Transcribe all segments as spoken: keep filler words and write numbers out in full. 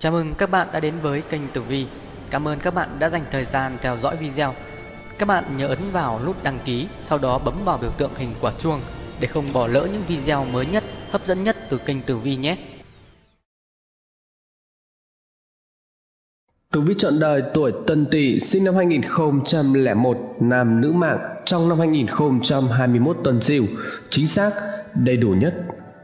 Chào mừng các bạn đã đến với kênh Tử Vi. Cảm ơn các bạn đã dành thời gian theo dõi video. Các bạn nhớ ấn vào nút đăng ký, sau đó bấm vào biểu tượng hình quả chuông để không bỏ lỡ những video mới nhất, hấp dẫn nhất từ kênh Tử Vi nhé. Tử vi chọn đời tuổi Tân Tỵ, sinh năm hai nghìn không trăm lẻ một, nam nữ mạng, trong năm hai nghìn không trăm hai mươi mốt Tân Sửu, chính xác, đầy đủ nhất.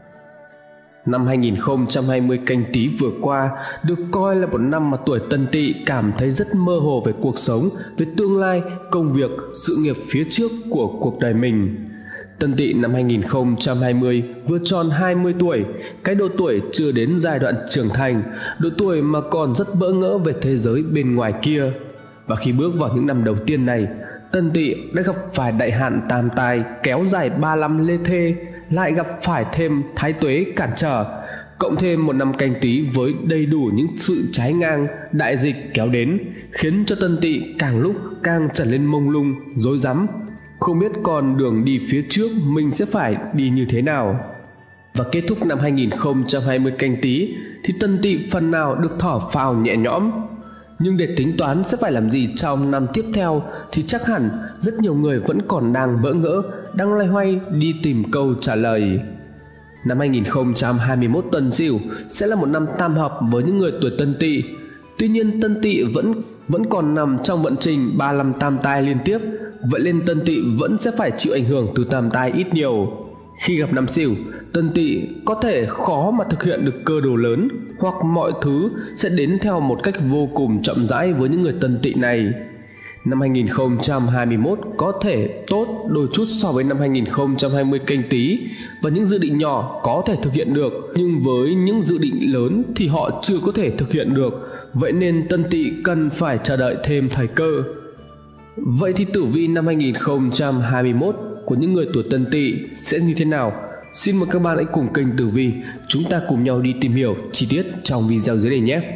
Năm hai nghìn không trăm hai mươi Canh Tý vừa qua được coi là một năm mà tuổi Tân Tỵ cảm thấy rất mơ hồ về cuộc sống, về tương lai, công việc, sự nghiệp phía trước của cuộc đời mình. Tân Tỵ năm hai nghìn không trăm hai mươi vừa tròn hai mươi tuổi, cái độ tuổi chưa đến giai đoạn trưởng thành, độ tuổi mà còn rất bỡ ngỡ về thế giới bên ngoài kia. Và khi bước vào những năm đầu tiên này, Tân Tỵ đã gặp phải đại hạn tam tai kéo dài ba năm lê thê, lại gặp phải thêm thái tuế cản trở, cộng thêm một năm Canh Tý với đầy đủ những sự trái ngang, đại dịch kéo đến, khiến cho Tân Tỵ càng lúc càng trở nên mông lung, rối rắm, không biết con đường đi phía trước mình sẽ phải đi như thế nào. Và kết thúc năm hai nghìn không trăm hai mươi Canh Tý thì Tân Tỵ phần nào được thở phào nhẹ nhõm. Nhưng để tính toán sẽ phải làm gì trong năm tiếp theo thì chắc hẳn rất nhiều người vẫn còn đang bỡ ngỡ, đang loay hoay đi tìm câu trả lời. Năm hai nghìn không trăm hai mươi mốt Tân Sửu sẽ là một năm tam hợp với những người tuổi Tân Tỵ. Tuy nhiên Tân Tỵ vẫn vẫn còn nằm trong vận trình ba mươi lăm tam tai liên tiếp, vậy nên Tân Tỵ vẫn sẽ phải chịu ảnh hưởng từ tam tai ít nhiều. Khi gặp năm Sửu, Tân Tỵ có thể khó mà thực hiện được cơ đồ lớn, hoặc mọi thứ sẽ đến theo một cách vô cùng chậm rãi với những người Tân Tỵ này. Năm hai nghìn không trăm hai mươi mốt có thể tốt đôi chút so với năm hai nghìn không trăm hai mươi Canh Tý, và những dự định nhỏ có thể thực hiện được, nhưng với những dự định lớn thì họ chưa có thể thực hiện được. Vậy nên Tân Tỵ cần phải chờ đợi thêm thời cơ. Vậy thì tử vi năm hai nghìn không trăm hai mươi mốt của những người tuổi Tân Tỵ sẽ như thế nào? Xin mời các bạn hãy cùng kênh Tử Vi chúng ta cùng nhau đi tìm hiểu chi tiết trong video dưới đây nhé.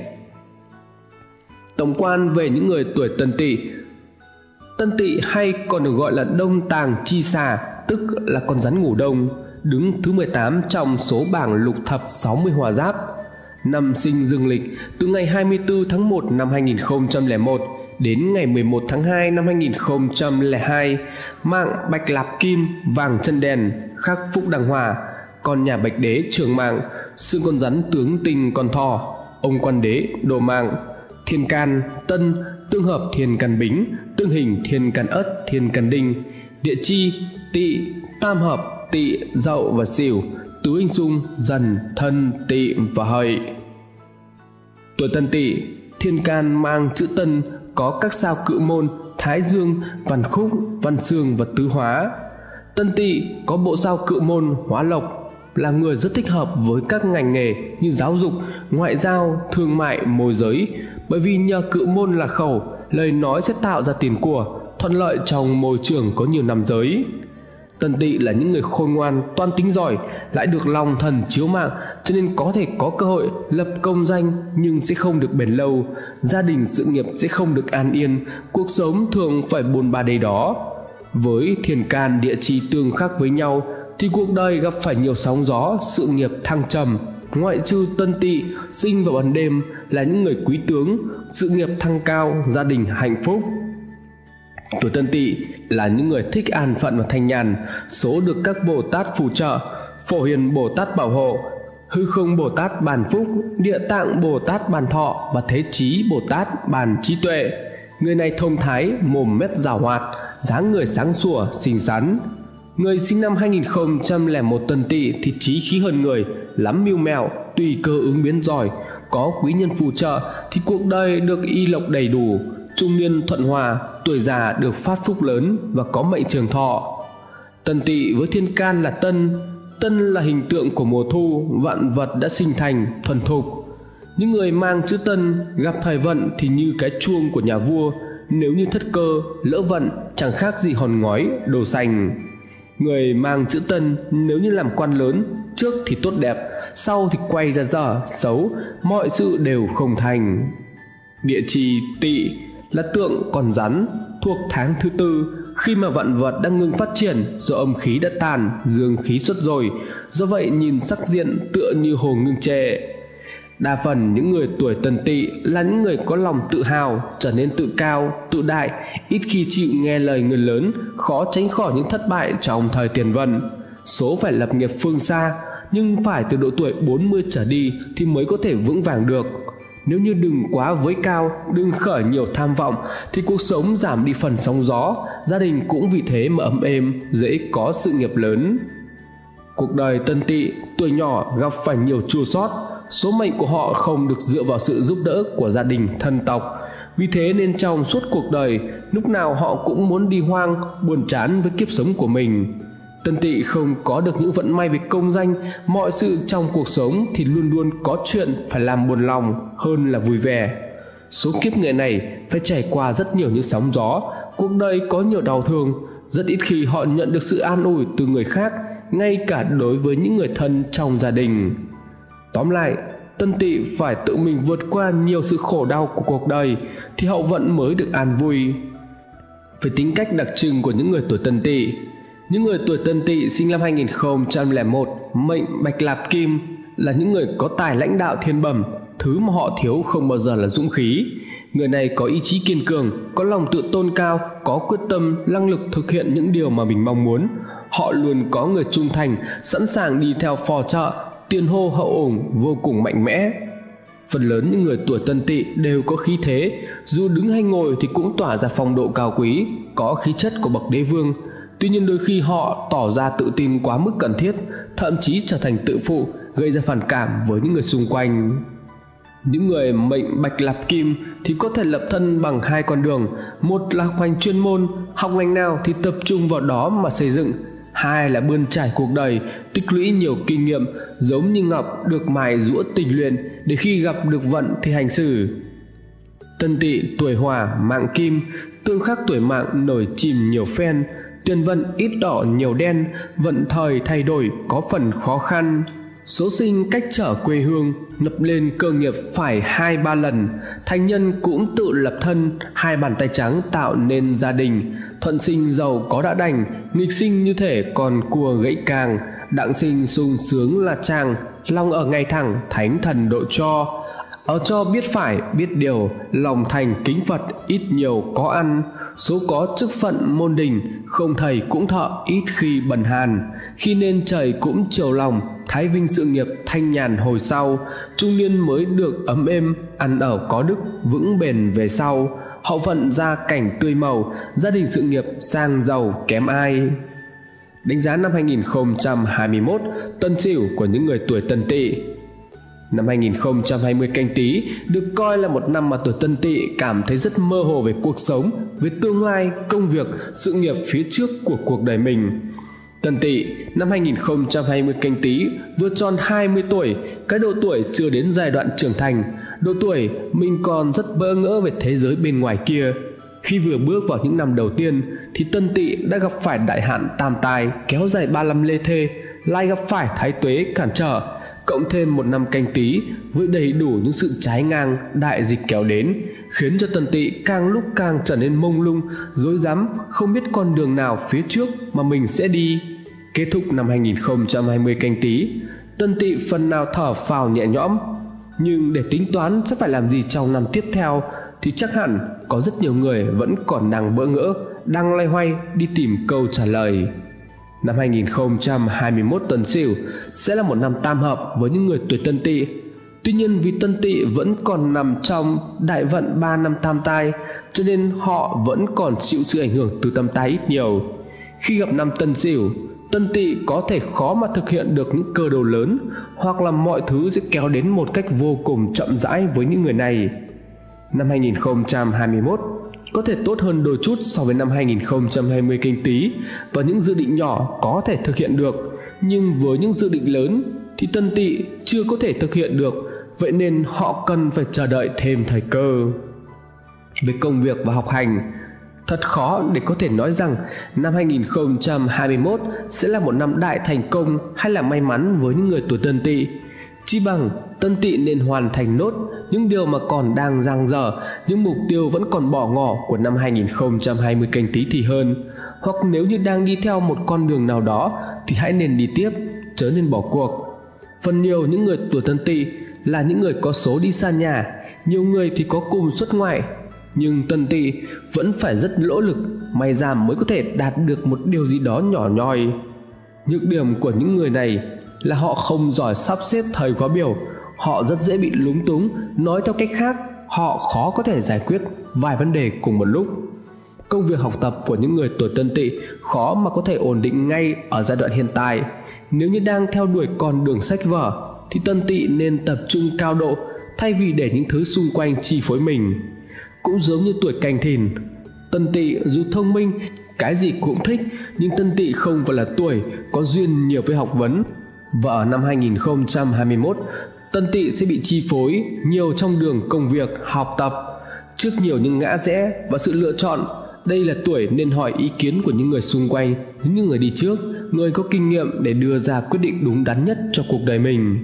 Tổng quan về những người tuổi Tân Tỵ. Tân Tỵ hay còn được gọi là Đông Tàng Chi Xà, tức là con rắn ngủ đông, đứng thứ mười tám trong số bảng lục thập sáu mươi hòa giáp. Năm sinh dương lịch từ ngày hai mươi tư tháng một năm hai nghìn không trăm lẻ một đến ngày mười một tháng hai năm hai nghìn không trăm lẻ hai, mạng bạch lạp kim, vàng chân đèn, khắc phúc đăng hòa, con nhà bạch đế trường mạng, xương con rắn tướng tinh con thỏ, ông quan đế đồ mạng, thiên can tân, tương hợp thiên can bính, tương hình thiên can ất, thiên can đinh, địa chi Tỵ, tam hợp Tỵ, Dậu và Sửu, tứ hình xung Dần, Thân, Tỵ và Hợi. Tuổi Tân Tỵ, thiên can mang chữ Tân, có các sao Cự Môn, Thái Dương, Văn Khúc, Văn Xương và Tứ Hóa. Tân Tỵ có bộ sao Cự Môn, Hóa Lộc, là người rất thích hợp với các ngành nghề như giáo dục, ngoại giao, thương mại, môi giới, bởi vì nhờ Cự Môn là khẩu, lời nói sẽ tạo ra tiền của, thuận lợi trong môi trường có nhiều nam giới. Tân Tỵ là những người khôn ngoan, toan tính giỏi, lại được lòng thần chiếu mạng, cho nên có thể có cơ hội lập công danh nhưng sẽ không được bền lâu, gia đình sự nghiệp sẽ không được an yên, cuộc sống thường phải bôn ba đây đó. Với thiên can địa chi tương khắc với nhau thì cuộc đời gặp phải nhiều sóng gió, sự nghiệp thăng trầm. Ngoại trừ Tân Tỵ sinh vào ban đêm là những người quý tướng, sự nghiệp thăng cao, gia đình hạnh phúc. Tuổi Tân Tỵ là những người thích an phận và thanh nhàn, số được các Bồ Tát phù trợ: Phổ Hiền Bồ Tát bảo hộ, Hư Không Bồ Tát bàn phúc, Địa Tạng Bồ Tát bàn thọ và Thế Chí Bồ Tát bàn trí tuệ. Người này thông thái, mồm mép giảo hoạt, dáng người sáng sủa, xinh xắn. Người sinh năm hai nghìn không trăm lẻ một Tân Tỵ thì trí khí hơn người, lắm mưu mẹo, tùy cơ ứng biến giỏi, có quý nhân phù trợ thì cuộc đời được y lộc đầy đủ, trung niên thuận hòa, tuổi già được phát phúc lớn và có mệnh trường thọ. Tân Tỵ với thiên can là Tân, Tân là hình tượng của mùa thu, vạn vật đã sinh thành, thuần thục. Những người mang chữ Tân gặp thời vận thì như cái chuông của nhà vua, nếu như thất cơ, lỡ vận chẳng khác gì hòn ngói, đồ sành. Người mang chữ Tân nếu như làm quan lớn, trước thì tốt đẹp, sau thì quay ra dở, xấu, mọi sự đều không thành. Địa chi Tỵ là tượng con rắn, thuộc tháng thứ tư, khi mà vạn vật đang ngưng phát triển do âm khí đã tàn, dương khí xuất rồi, do vậy nhìn sắc diện tựa như hồ ngưng trệ. Đa phần những người tuổi Tân Tỵ là những người có lòng tự hào, trở nên tự cao, tự đại, ít khi chịu nghe lời người lớn, khó tránh khỏi những thất bại trong thời tiền Vân. Số phải lập nghiệp phương xa, nhưng phải từ độ tuổi bốn mươi trở đi thì mới có thể vững vàng được. Nếu như đừng quá với cao, đừng khởi nhiều tham vọng thì cuộc sống giảm đi phần sóng gió, gia đình cũng vì thế mà ấm êm, dễ có sự nghiệp lớn. Cuộc đời Tân Tỵ tuổi nhỏ gặp phải nhiều chua xót, số mệnh của họ không được dựa vào sự giúp đỡ của gia đình, thân tộc. Vì thế nên trong suốt cuộc đời, lúc nào họ cũng muốn đi hoang, buồn chán với kiếp sống của mình. Tân Tỵ không có được những vận may về công danh, mọi sự trong cuộc sống thì luôn luôn có chuyện phải làm buồn lòng hơn là vui vẻ. Số kiếp người này phải trải qua rất nhiều những sóng gió, cuộc đời có nhiều đau thương, rất ít khi họ nhận được sự an ủi từ người khác, ngay cả đối với những người thân trong gia đình. Tóm lại, Tân Tỵ phải tự mình vượt qua nhiều sự khổ đau của cuộc đời thì hậu vận mới được an vui. Về tính cách đặc trưng của những người tuổi Tân Tỵ, những người tuổi Tân Tỵ sinh năm hai nghìn không trăm lẻ một, mệnh Bạch Lạp Kim là những người có tài lãnh đạo thiên bẩm, thứ mà họ thiếu không bao giờ là dũng khí. Người này có ý chí kiên cường, có lòng tự tôn cao, có quyết tâm, năng lực thực hiện những điều mà mình mong muốn. Họ luôn có người trung thành, sẵn sàng đi theo phò trợ, tiền hô hậu ủng, vô cùng mạnh mẽ. Phần lớn những người tuổi Tân Tỵ đều có khí thế, dù đứng hay ngồi thì cũng tỏa ra phong độ cao quý, có khí chất của bậc đế vương. Tuy nhiên đôi khi họ tỏ ra tự tin quá mức cần thiết, thậm chí trở thành tự phụ, gây ra phản cảm với những người xung quanh. Những người mệnh Bạch Lạp Kim thì có thể lập thân bằng hai con đường, một là học hành chuyên môn, học ngành nào thì tập trung vào đó mà xây dựng, hai là bươn trải cuộc đời, tích lũy nhiều kinh nghiệm, giống như ngọc được mài giũa tình luyện để khi gặp được vận thì hành xử. Tân Tỵ tuổi Hỏa mạng Kim, tương khắc tuổi mạng nổi chìm nhiều phen, tiền vận ít đỏ nhiều đen, vận thời thay đổi có phần khó khăn. Số sinh cách trở quê hương, lập lên cơ nghiệp phải hai ba lần, thành nhân cũng tự lập thân, hai bàn tay trắng tạo nên gia đình. Thuận sinh giàu có đã đành, nghịch sinh như thể còn cua gãy càng, đặng sinh sung sướng là chàng, lòng ở ngay thẳng, thánh thần độ cho. Ở cho biết phải, biết điều, lòng thành kính Phật, ít nhiều có ăn. Số có chức phận môn đình, không thầy cũng thợ, ít khi bần hàn. Khi nên trời cũng chiều lòng, thái vinh sự nghiệp thanh nhàn hồi sau. Trung niên mới được ấm êm, ăn ở có đức, vững bền về sau. Hậu vận gia cảnh tươi màu, gia đình sự nghiệp sang giàu kém ai. Đánh giá năm hai nghìn không trăm hai mươi mốt Tân Sửu của những người tuổi Tân Tỵ. Năm hai nghìn không trăm hai mươi Canh Tý được coi là một năm mà tuổi Tân Tỵ cảm thấy rất mơ hồ về cuộc sống, về tương lai, công việc, sự nghiệp phía trước của cuộc đời mình. Tân Tỵ năm hai nghìn không trăm hai mươi Canh Tý vừa tròn hai mươi tuổi, cái độ tuổi chưa đến giai đoạn trưởng thành, độ tuổi mình còn rất bỡ ngỡ về thế giới bên ngoài kia. Khi vừa bước vào những năm đầu tiên thì Tân Tỵ đã gặp phải đại hạn tam tai kéo dài ba năm lê thê, lại gặp phải thái tuế cản trở, cộng thêm một năm Canh Tý với đầy đủ những sự trái ngang đại dịch kéo đến, khiến cho Tân Tỵ càng lúc càng trở nên mông lung, rối rắm, không biết con đường nào phía trước mà mình sẽ đi. Kết thúc năm hai nghìn không trăm hai mươi Canh Tý, Tân Tỵ phần nào thở phào nhẹ nhõm, nhưng để tính toán sẽ phải làm gì trong năm tiếp theo thì chắc hẳn có rất nhiều người vẫn còn đang bỡ ngỡ, đang loay hoay đi tìm câu trả lời. Năm hai nghìn không trăm hai mươi mốt Tân Sửu sẽ là một năm tam hợp với những người tuổi Tân Tỵ. Tuy nhiên vì Tân Tỵ vẫn còn nằm trong đại vận ba năm tam tai, cho nên họ vẫn còn chịu sự ảnh hưởng từ tam tai ít nhiều. Khi gặp năm Tân Sửu, Tân Tỵ có thể khó mà thực hiện được những cơ đồ lớn, hoặc là mọi thứ sẽ kéo đến một cách vô cùng chậm rãi với những người này. Năm hai nghìn không trăm hai mươi mốt có thể tốt hơn đôi chút so với năm hai nghìn không trăm hai mươi Canh Tý, và những dự định nhỏ có thể thực hiện được, nhưng với những dự định lớn thì Tân Tỵ chưa có thể thực hiện được, vậy nên họ cần phải chờ đợi thêm thời cơ. Về công việc và học hành, thật khó để có thể nói rằng năm hai nghìn không trăm hai mươi mốt sẽ là một năm đại thành công hay là may mắn với những người tuổi Tân Tỵ. Chi bằng Tân Tỵ nên hoàn thành nốt những điều mà còn đang dang dở, những mục tiêu vẫn còn bỏ ngỏ của năm hai nghìn không trăm hai mươi Canh Tý thì hơn. Hoặc nếu như đang đi theo một con đường nào đó thì hãy nên đi tiếp, chớ nên bỏ cuộc. Phần nhiều những người tuổi Tân Tỵ là những người có số đi xa nhà, nhiều người thì có cùng xuất ngoại. Nhưng Tân Tỵ vẫn phải rất nỗ lực, may ra mới có thể đạt được một điều gì đó nhỏ nhoi. Nhược điểm của những người này là họ không giỏi sắp xếp thời khóa biểu, họ rất dễ bị lúng túng, nói theo cách khác, họ khó có thể giải quyết vài vấn đề cùng một lúc. Công việc học tập của những người tuổi Tân Tỵ khó mà có thể ổn định ngay ở giai đoạn hiện tại. Nếu như đang theo đuổi con đường sách vở thì Tân Tỵ nên tập trung cao độ thay vì để những thứ xung quanh chi phối mình. Cũng giống như tuổi Canh Thìn, Tân Tỵ dù thông minh, cái gì cũng thích, nhưng Tân Tỵ không phải là tuổi có duyên nhiều với học vấn. Và ở năm hai nghìn không trăm hai mươi mốt, Tân Tỵ sẽ bị chi phối nhiều trong đường công việc, học tập. Trước nhiều những ngã rẽ và sự lựa chọn, đây là tuổi nên hỏi ý kiến của những người xung quanh, những người đi trước, người có kinh nghiệm để đưa ra quyết định đúng đắn nhất cho cuộc đời mình.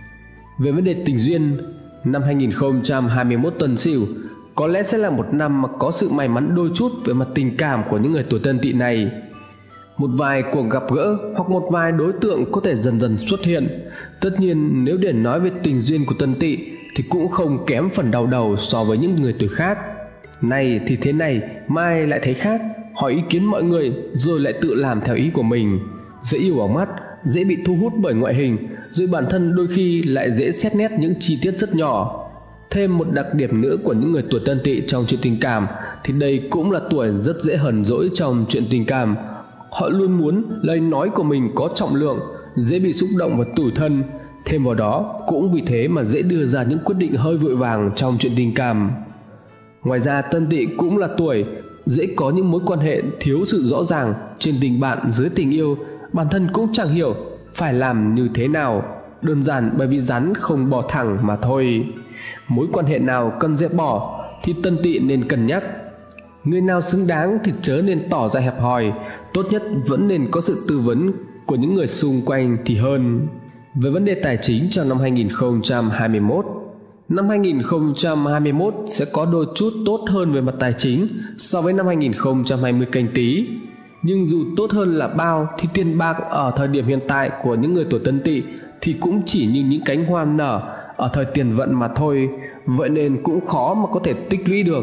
Về vấn đề tình duyên, năm hai nghìn không trăm hai mươi mốt Tân Sửu có lẽ sẽ là một năm mà có sự may mắn đôi chút về mặt tình cảm của những người tuổi Tân Tỵ này. Một vài cuộc gặp gỡ hoặc một vài đối tượng có thể dần dần xuất hiện. Tất nhiên nếu để nói về tình duyên của Tân Tỵ thì cũng không kém phần đau đầu so với những người tuổi khác. Này thì thế này, mai lại thấy khác, hỏi ý kiến mọi người rồi lại tự làm theo ý của mình. Dễ yêu ở mắt, dễ bị thu hút bởi ngoại hình, rồi bản thân đôi khi lại dễ xét nét những chi tiết rất nhỏ. Thêm một đặc điểm nữa của những người tuổi Tân Tỵ trong chuyện tình cảm thì đây cũng là tuổi rất dễ hờn dỗi trong chuyện tình cảm. Họ luôn muốn lời nói của mình có trọng lượng, dễ bị xúc động và tủi thân. Thêm vào đó cũng vì thế mà dễ đưa ra những quyết định hơi vội vàng trong chuyện tình cảm. Ngoài ra Tân Tỵ cũng là tuổi dễ có những mối quan hệ thiếu sự rõ ràng trên tình bạn dưới tình yêu, bản thân cũng chẳng hiểu phải làm như thế nào, đơn giản bởi vì rắn không bò thẳng mà thôi. Mối quan hệ nào cần dẹp bỏ thì Tân Tỵ nên cân nhắc. Người nào xứng đáng thì chớ nên tỏ ra hẹp hòi, tốt nhất vẫn nên có sự tư vấn của những người xung quanh thì hơn. Về vấn đề tài chính trong năm hai nghìn không trăm hai mươi mốt, năm hai nghìn không trăm hai mươi mốt sẽ có đôi chút tốt hơn về mặt tài chính so với năm hai nghìn không trăm hai mươi Canh Tý. Nhưng dù tốt hơn là bao thì tiền bạc ở thời điểm hiện tại của những người tuổi Tân Tỵ thì cũng chỉ như những cánh hoa nở ở thời tiền vận mà thôi, vậy nên cũng khó mà có thể tích lũy được.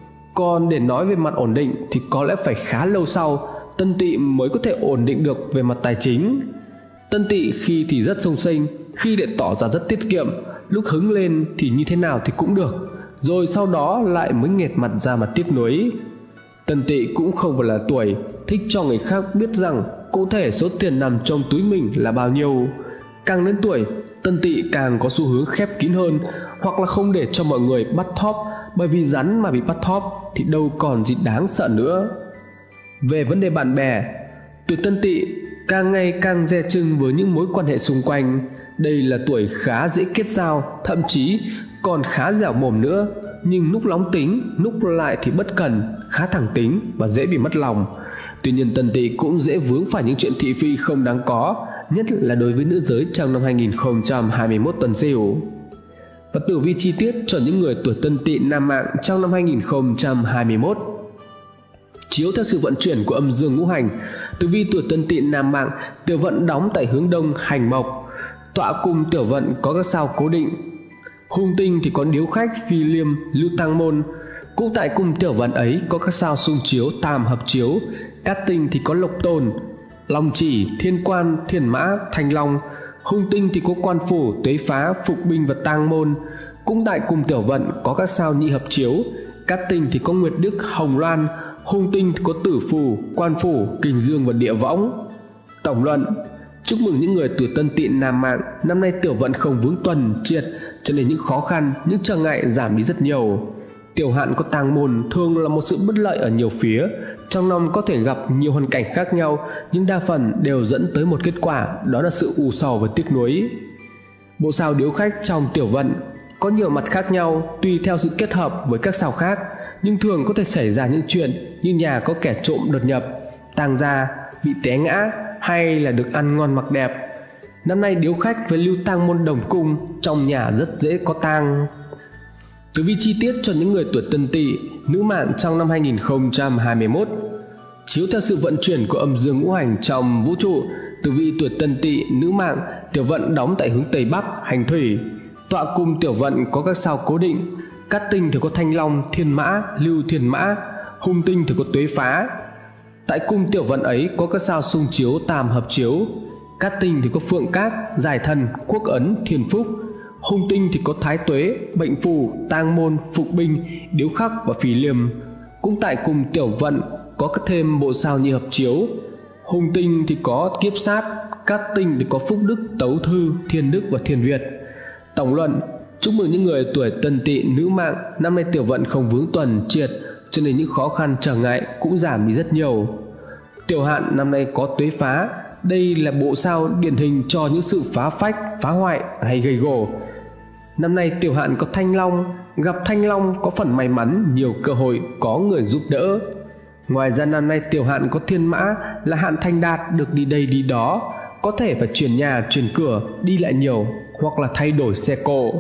Còn để nói về mặt ổn định thì có lẽ phải khá lâu sau Tân Tỵ mới có thể ổn định được về mặt tài chính. Tân Tỵ khi thì rất xông xênh, khi lại tỏ ra rất tiết kiệm, lúc hứng lên thì như thế nào thì cũng được, rồi sau đó lại mới nghệt mặt ra mà tiếc nuối. Tân Tỵ cũng không phải là tuổi thích cho người khác biết rằng cụ thể số tiền nằm trong túi mình là bao nhiêu. Càng lớn tuổi, Tân Tỵ càng có xu hướng khép kín hơn, hoặc là không để cho mọi người bắt thóp, bởi vì rắn mà bị bắt thóp thì đâu còn gì đáng sợ nữa. Về vấn đề bạn bè, tuổi Tân Tỵ càng ngày càng dè chừng với những mối quan hệ xung quanh. Đây là tuổi khá dễ kết giao, thậm chí còn khá dẻo mồm nữa, nhưng lúc nóng tính, lúc lại thì bất cần, khá thẳng tính và dễ bị mất lòng. Tuy nhiên Tân Tỵ cũng dễ vướng phải những chuyện thị phi không đáng có, nhất là đối với nữ giới trong năm hai nghìn không trăm hai mươi mốt Tân Sửu. Và tử vi chi tiết cho những người tuổi Tân Tỵ nam mạng trong năm hai nghìn không trăm hai mươi mốt. Chiếu theo sự vận chuyển của âm dương ngũ hành, tử vi tuổi Tân Tỵ nam mạng tiểu vận đóng tại hướng đông hành mộc, tọa cung tiểu vận có các sao cố định. Hung tinh thì có Điếu Khách, Phi Liêm, Lưu Tăng Môn. Cũng tại cung tiểu vận ấy có các sao xung chiếu, tam hợp chiếu. Cát tinh thì có Lộc Tồn, Long Chỉ, Thiên Quan, Thiên Mã, Thanh Long. Hung tinh thì có Quan Phủ, Tuế Phá, Phục Binh và Tang Môn. Cũng tại cung tiểu vận có các sao nhị hợp chiếu. Cát tinh thì có Nguyệt Đức, Hồng Loan. Hung tinh thì có Tử Phù, Quan Phủ, Kình Dương và Địa Võng. Tổng luận: chúc mừng những người tuổi Tân Tỵ nam mạng, năm nay tiểu vận không vướng tuần triệt, cho nên những khó khăn, những trở ngại giảm đi rất nhiều. Tiểu hạn có Tang Môn thường là một sự bất lợi ở nhiều phía, trong năm có thể gặp nhiều hoàn cảnh khác nhau, nhưng đa phần đều dẫn tới một kết quả, đó là sự ù sầu và tiếc nuối. Bộ sao Điếu Khách trong tiểu vận có nhiều mặt khác nhau tùy theo sự kết hợp với các sao khác, nhưng thường có thể xảy ra những chuyện như nhà có kẻ trộm đột nhập, tang gia, bị té ngã, hay là được ăn ngon mặc đẹp. Năm nay Điếu Khách với Lưu Tang Môn đồng cung, trong nhà rất dễ có tang. Tử vi chi tiết cho những người tuổi Tân Tỵ nữ mạng trong năm hai nghìn không trăm hai mươi mốt. Chiếu theo sự vận chuyển của âm dương ngũ hành trong vũ trụ, tử vi tuổi Tân Tỵ nữ mạng tiểu vận đóng tại hướng Tây Bắc hành thủy. Tọa cung tiểu vận có các sao cố định. Cát tinh thì có Thanh Long, Thiên Mã, Lưu Thiên Mã. Hung tinh thì có Tuế Phá. Tại cung tiểu vận ấy có các sao xung chiếu, tam hợp chiếu. Cát tinh thì có Phượng Cát, Giải Thần, Quốc Ấn, Thiên Phúc. Hung tinh thì có Thái Tuế, Bệnh Phù, Tang Môn, Phục Binh, Điếu Khắc và Phỉ Liềm. Cũng tại cung tiểu vận có các thêm bộ sao nhị hợp chiếu. Hung tinh thì có Kiếp Sát, Cát tinh thì có Phúc Đức, Tấu Thư, Thiên Đức và Thiên Việt. Tổng luận, chúc mừng những người tuổi Tân Tỵ nữ mạng, năm nay tiểu vận không vướng tuần triệt, cho nên những khó khăn trở ngại cũng giảm đi rất nhiều. Tiểu hạn năm nay có Tuế Phá, đây là bộ sao điển hình cho những sự phá phách, phá hoại hay gây gổ. Năm nay tiểu hạn có Thanh Long, gặp Thanh Long có phần may mắn, nhiều cơ hội, có người giúp đỡ. Ngoài ra năm nay tiểu hạn có Thiên Mã là hạn thành đạt, được đi đây đi đó, có thể phải chuyển nhà, chuyển cửa, đi lại nhiều hoặc là thay đổi xe cộ.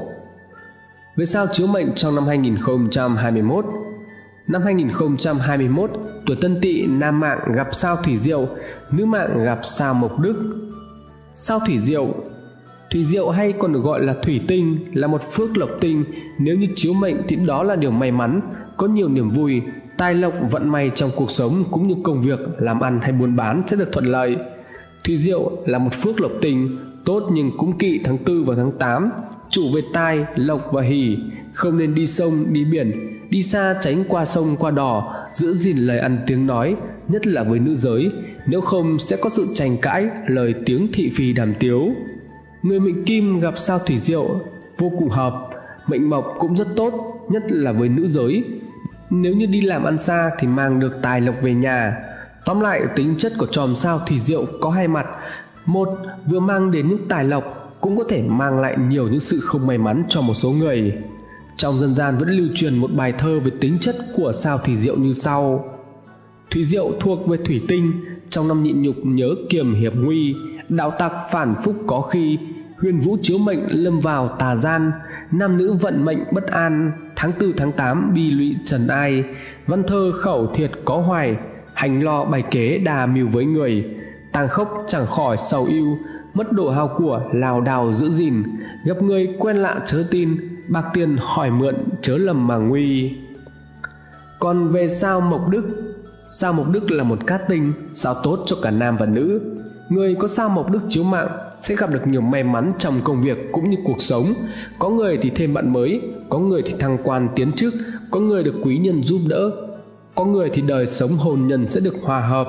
Về sao chiếu mệnh trong năm hai nghìn không trăm hai mươi mốt. Năm hai nghìn không trăm hai mươi mốt, tuổi Tân Tỵ nam mạng gặp sao Thủy Diệu, nữ mạng gặp sao Mộc Đức. Sao Thủy Diệu Thủy Diệu hay còn được gọi là thủy tinh, là một phước lộc tinh. Nếu như chiếu mệnh thì đó là điều may mắn, có nhiều niềm vui, tài lộc, vận may trong cuộc sống cũng như công việc, làm ăn hay buôn bán sẽ được thuận lợi. Thủy Diệu là một phước lộc tinh, tốt nhưng cũng kỵ tháng tư và tháng tám, chủ về tai, lộc và hỷ, không nên đi sông, đi biển, đi xa tránh qua sông qua đò, giữ gìn lời ăn tiếng nói, nhất là với nữ giới, nếu không sẽ có sự tranh cãi, lời tiếng thị phi đàm tiếu. Người mệnh Kim gặp sao Thủy Diệu vô cùng hợp, mệnh Mộc cũng rất tốt, nhất là với nữ giới. Nếu như đi làm ăn xa thì mang được tài lộc về nhà. Tóm lại, tính chất của chòm sao Thủy Diệu có hai mặt. Một, vừa mang đến những tài lộc, cũng có thể mang lại nhiều những sự không may mắn cho một số người. Trong dân gian vẫn lưu truyền một bài thơ về tính chất của sao Thủy Diệu như sau: Thủy Diệu thuộc về thủy tinh, trong năm nhịn nhục nhớ kiềm hiệp nguy, đạo tặc phản phúc có khi, huyền vũ chiếu mệnh lâm vào tà gian, nam nữ vận mệnh bất an, tháng tư tháng tám bi lụy trần ai, văn thơ khẩu thiệt có hoài, hành lo bày kế đà mưu với người, tàng khốc chẳng khỏi sầu ưu, mất độ hao của lào đào giữ gìn, gặp người quen lạ chớ tin, bạc tiền hỏi mượn chớ lầm mà nguy. Còn về sao Mộc Đức, sao Mộc Đức là một cát tinh, sao tốt cho cả nam và nữ. Người có sao Mộc Đức chiếu mạng sẽ gặp được nhiều may mắn trong công việc cũng như cuộc sống. Có người thì thêm bạn mới, có người thì thăng quan tiến chức, có người được quý nhân giúp đỡ, có người thì đời sống hôn nhân sẽ được hòa hợp.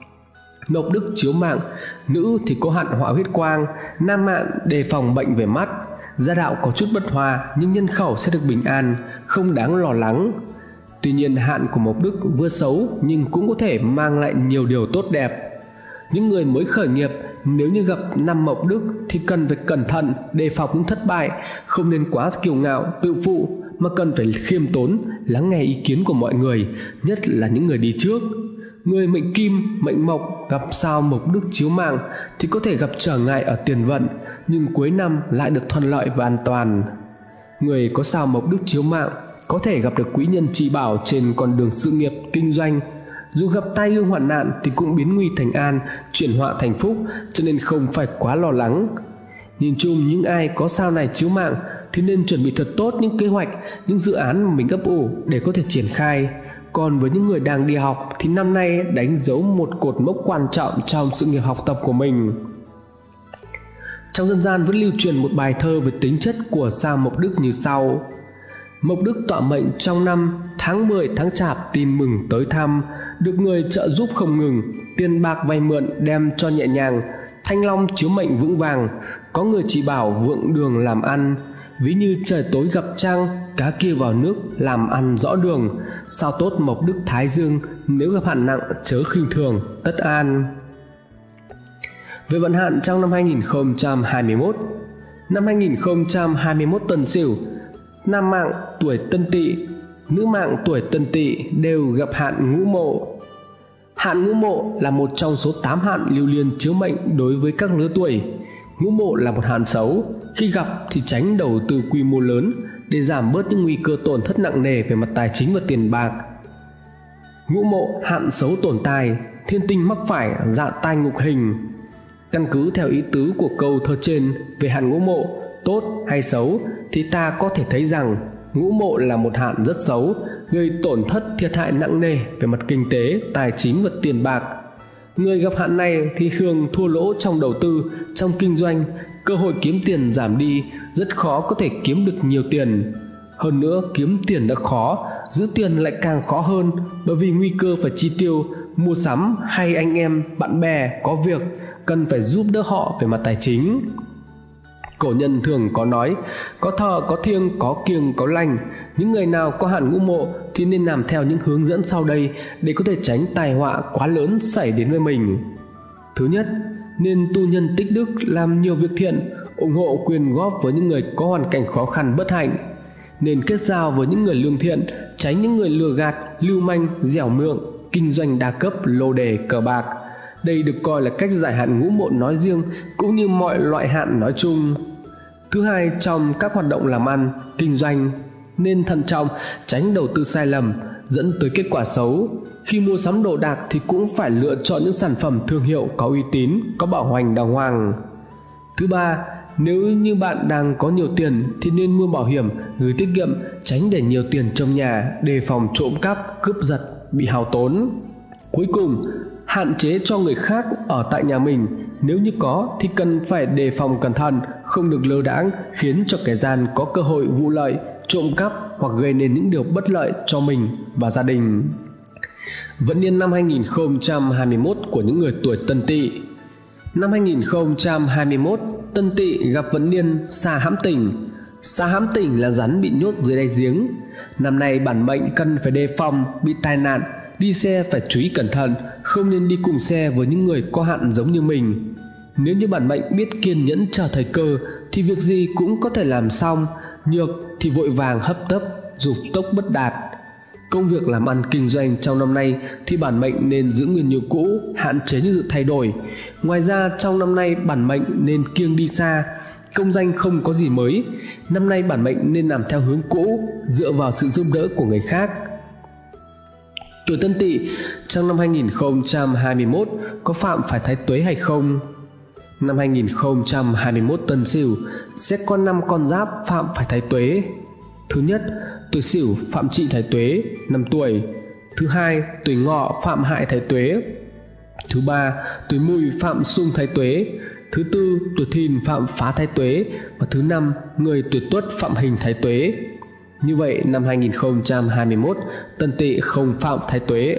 Mộc Đức chiếu mạng, nữ thì có hạn họa huyết quang, nam mạng đề phòng bệnh về mắt, gia đạo có chút bất hòa nhưng nhân khẩu sẽ được bình an, không đáng lo lắng. Tuy nhiên hạn của Mộc Đức vừa xấu nhưng cũng có thể mang lại nhiều điều tốt đẹp. Những người mới khởi nghiệp nếu như gặp năm Mộc Đức thì cần phải cẩn thận, đề phòng những thất bại, không nên quá kiêu ngạo, tự phụ mà cần phải khiêm tốn, lắng nghe ý kiến của mọi người, nhất là những người đi trước. Người mệnh Kim, mệnh Mộc gặp sao Mộc Đức chiếu mạng thì có thể gặp trở ngại ở tiền vận, nhưng cuối năm lại được thuận lợi và an toàn. Người có sao Mộc Đức chiếu mạng có thể gặp được quý nhân chỉ bảo trên con đường sự nghiệp, kinh doanh. Dù gặp tai ương hoạn nạn thì cũng biến nguy thành an, chuyển họa thành phúc, cho nên không phải quá lo lắng. Nhìn chung, những ai có sao này chiếu mạng thì nên chuẩn bị thật tốt những kế hoạch, những dự án mà mình ấp ủ để có thể triển khai. Còn với những người đang đi học thì năm nay đánh dấu một cột mốc quan trọng trong sự nghiệp học tập của mình. Trong dân gian vẫn lưu truyền một bài thơ về tính chất của sao Mộc Đức như sau: Mộc Đức tọa mệnh trong năm, tháng mười tháng chạp tin mừng tới thăm, được người trợ giúp không ngừng, tiền bạc vay mượn đem cho nhẹ nhàng, Thanh Long chiếu mệnh vững vàng, có người chỉ bảo vượng đường làm ăn, ví như trời tối gặp trăng, cá kia vào nước làm ăn rõ đường, sao tốt Mộc Đức Thái Dương, nếu gặp hạn nặng chớ khinh thường, tất an. Về vận hạn trong năm hai nghìn không trăm hai mươi mốt. Năm hai nghìn không trăm hai mươi mốt Tân Sửu, nam mạng tuổi Tân Tỵ, nữ mạng tuổi Tân Tỵ đều gặp hạn Ngũ Mộ. Hạn Ngũ Mộ là một trong số tám hạn lưu liên chiếu mệnh đối với các lứa tuổi. Ngũ Mộ là một hạn xấu, khi gặp thì tránh đầu tư quy mô lớn để giảm bớt những nguy cơ tổn thất nặng nề về mặt tài chính và tiền bạc. Ngũ Mộ hạn xấu tổn tài, thiên tinh mắc phải dạ tai ngục hình. Căn cứ theo ý tứ của câu thơ trên về hạn Ngũ Mộ, tốt hay xấu thì ta có thể thấy rằng Ngũ Mộ là một hạn rất xấu, gây tổn thất thiệt hại nặng nề về mặt kinh tế, tài chính và tiền bạc. Người gặp hạn này thì thường thua lỗ trong đầu tư, trong kinh doanh, cơ hội kiếm tiền giảm đi, rất khó có thể kiếm được nhiều tiền. Hơn nữa, kiếm tiền đã khó, giữ tiền lại càng khó hơn, bởi vì nguy cơ phải chi tiêu, mua sắm hay anh em, bạn bè có việc cần phải giúp đỡ họ về mặt tài chính. Cổ nhân thường có nói, có thờ, có thiêng, có kiêng, có lành. Những người nào có hạn Ngũ Mộ thì nên làm theo những hướng dẫn sau đây để có thể tránh tai họa quá lớn xảy đến với mình. Thứ nhất, nên tu nhân tích đức, làm nhiều việc thiện, ủng hộ quyên góp với những người có hoàn cảnh khó khăn bất hạnh. Nên kết giao với những người lương thiện, tránh những người lừa gạt, lưu manh, dẻo miệng, kinh doanh đa cấp, lô đề, cờ bạc. Đây được coi là cách giải hạn Ngũ Mộ nói riêng cũng như mọi loại hạn nói chung. Thứ hai, trong các hoạt động làm ăn, kinh doanh nên thận trọng, tránh đầu tư sai lầm dẫn tới kết quả xấu. Khi mua sắm đồ đạc thì cũng phải lựa chọn những sản phẩm thương hiệu có uy tín, có bảo hành đàng hoàng. Thứ ba, nếu như bạn đang có nhiều tiền thì nên mua bảo hiểm, gửi tiết kiệm, tránh để nhiều tiền trong nhà, đề phòng trộm cắp, cướp giật, bị hao tốn. Cuối cùng, hạn chế cho người khác ở tại nhà mình, nếu như có thì cần phải đề phòng cẩn thận, không được lơ đãng khiến cho kẻ gian có cơ hội vụ lợi, trộm cắp hoặc gây nên những điều bất lợi cho mình và gia đình. Vận niên năm hai nghìn không trăm hai mươi mốt của những người tuổi Tân Tỵ. Năm hai nghìn không trăm hai mươi mốt, Tân Tỵ gặp vận niên Sa Hãm Tình. Sa Hãm Tình là rắn bị nhốt dưới đáy giếng. Năm nay bản mệnh cần phải đề phòng bị tai nạn, đi xe phải chú ý cẩn thận, không nên đi cùng xe với những người có hạn giống như mình. Nếu như bản mệnh biết kiên nhẫn chờ thời cơ thì việc gì cũng có thể làm xong, nhược thì vội vàng hấp tấp, dục tốc bất đạt. Công việc làm ăn kinh doanh trong năm nay thì bản mệnh nên giữ nguyên như cũ, hạn chế những sự thay đổi. Ngoài ra trong năm nay bản mệnh nên kiêng đi xa, công danh không có gì mới. Năm nay bản mệnh nên làm theo hướng cũ, dựa vào sự giúp đỡ của người khác. Tuổi Tân Tỵ trong năm hai nghìn không trăm hai mươi mốt có phạm phải thái tuế hay không? Năm hai nghìn không trăm hai mươi mốt Tân Sửu sẽ có năm con giáp phạm phải thái tuế. Thứ nhất, tuổi Sửu phạm trị thái tuế năm tuổi. Thứ hai, tuổi Ngọ phạm hại thái tuế. Thứ ba, tuổi Mùi phạm xung thái tuế. Thứ tư, tuổi Thìn phạm phá thái tuế. Và thứ năm, người tuổi Tuất phạm hình thái tuế. Như vậy năm hai nghìn không trăm hai mươi mốt Tân Tỵ không phạm thái tuế.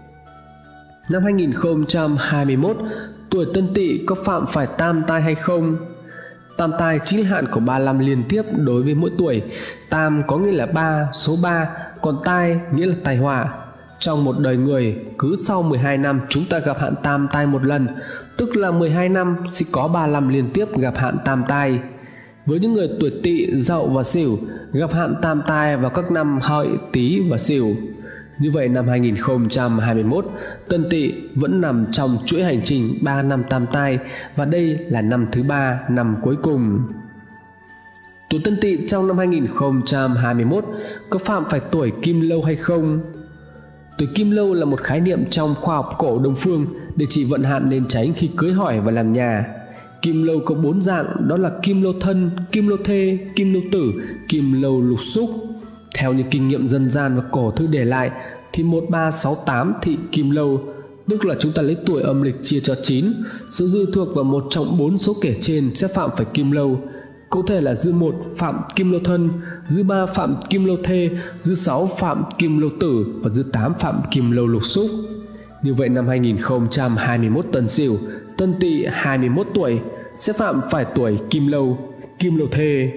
Năm hai nghìn không trăm hai mươi mốt tuổi Tân Tỵ có phạm phải tam tai hay không? Tam tai chính là hạn của ba năm liên tiếp đối với mỗi tuổi. Tam có nghĩa là ba, số ba, còn tai nghĩa là tai họa. Trong một đời người, cứ sau mười hai năm chúng ta gặp hạn tam tai một lần, tức là mười hai năm sẽ có ba năm liên tiếp gặp hạn tam tai. Với những người tuổi Tỵ, Dậu và Sửu gặp hạn tam tai vào các năm Hợi, Tý và Sửu. Như vậy năm hai nghìn không trăm hai mươi mốt, Tân Tỵ vẫn nằm trong chuỗi hành trình ba năm tam tai và đây là năm thứ ba, năm cuối cùng. Tuổi Tân Tỵ trong năm hai nghìn không trăm hai mươi mốt có phạm phải tuổi Kim Lâu hay không? Tuổi Kim Lâu là một khái niệm trong khoa học cổ Đông phương để chỉ vận hạn nên tránh khi cưới hỏi và làm nhà. Kim lâu có bốn dạng, đó là kim lâu thân, kim lâu thê, kim lâu tử, kim lâu lục xúc. Theo những kinh nghiệm dân gian và cổ thư để lại thì một ba sáu tám thị kim lâu, tức là chúng ta lấy tuổi âm lịch chia cho chín, số dư thuộc vào một trong bốn số kể trên sẽ phạm phải kim lâu. Cụ thể là dư một phạm kim lâu thân, dư ba phạm kim lâu thê, dư sáu phạm kim lâu tử và dư tám phạm kim lâu lục xúc. Như vậy năm hai nghìn không trăm hai mươi mốt Tân Sửu, Tân Tỵ hai mươi mốt tuổi sẽ phạm phải tuổi kim lâu, kim lâu thê.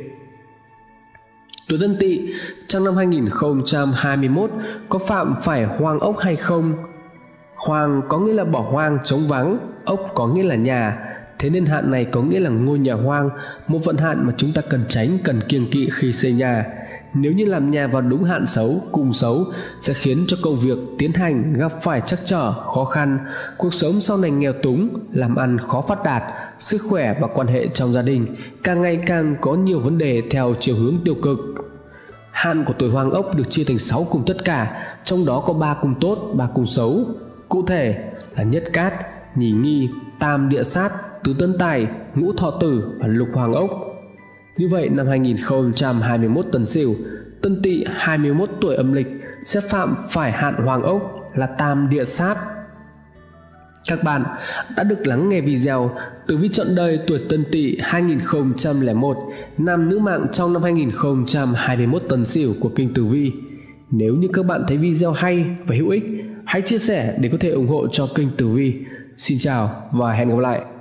Tuổi Tân Tỵ trong năm hai nghìn không trăm hai mươi mốt có phạm phải hoang ốc hay không? Hoang có nghĩa là bỏ hoang, trống vắng, ốc có nghĩa là nhà. Thế nên hạn này có nghĩa là ngôi nhà hoang, một vận hạn mà chúng ta cần tránh, cần kiêng kỵ khi xây nhà. Nếu như làm nhà vào đúng hạn xấu, cung xấu sẽ khiến cho công việc tiến hành gặp phải trắc trở, khó khăn, cuộc sống sau này nghèo túng, làm ăn khó phát đạt, sức khỏe và quan hệ trong gia đình càng ngày càng có nhiều vấn đề theo chiều hướng tiêu cực. Hạn của tuổi Hoang Ốc được chia thành sáu cung tất cả, trong đó có ba cung tốt, ba cung xấu. Cụ thể là Nhất Cát, Nhì Nghi, Tam Địa Sát, Tứ Tân Tài, Ngũ Thọ Tử và Lục Hoàng Ốc. Như vậy năm hai nghìn không trăm hai mươi mốt Tân Sửu, Tân Tỵ hai mươi mốt tuổi âm lịch sẽ phạm phải hạn hoàng ốc là tam địa sát. Các bạn đã được lắng nghe video tử vi trọn đời tuổi Tân Tỵ hai nghìn không trăm lẻ một nam nữ mạng trong năm hai nghìn không trăm hai mươi mốt Tân Sửu của kênh Tử Vi. Nếu như các bạn thấy video hay và hữu ích, hãy chia sẻ để có thể ủng hộ cho kênh Tử Vi. Xin chào và hẹn gặp lại.